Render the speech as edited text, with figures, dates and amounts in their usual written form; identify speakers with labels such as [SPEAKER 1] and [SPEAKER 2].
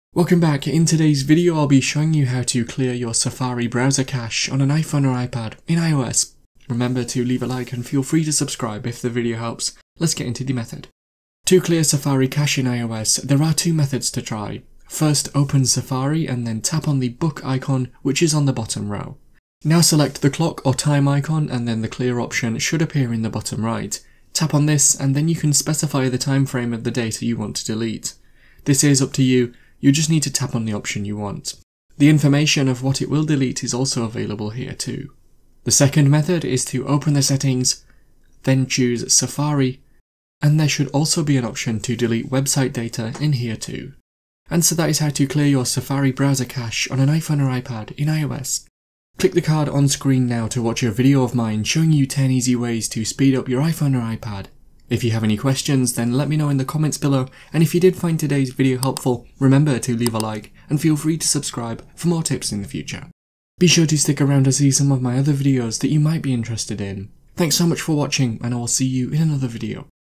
[SPEAKER 1] Welcome back. In today's video I'll be showing you how to clear your Safari browser cache on an iPhone or iPad in iOS. Remember to leave a like and feel free to subscribe if the video helps. Let's get into the method. To clear Safari cache in iOS, there are two methods to try. First, open Safari and then tap on the book icon which is on the bottom row. Now select the clock or time icon and then the clear option should appear in the bottom right. Tap on this and then you can specify the time frame of the data you want to delete. This is up to you. You just need to tap on the option you want. The information of what it will delete is also available here too. The second method is to open the settings, then choose Safari, and there should also be an option to delete website data in here too. And so that is how to clear your Safari browser cache on an iPhone or iPad in iOS. Click the card on screen now to watch a video of mine showing you 10 easy ways to speed up your iPhone or iPad. If you have any questions, then let me know in the comments below, and if you did find today's video helpful, remember to leave a like and feel free to subscribe for more tips in the future. Be sure to stick around to see some of my other videos that you might be interested in. Thanks so much for watching, and I will see you in another video.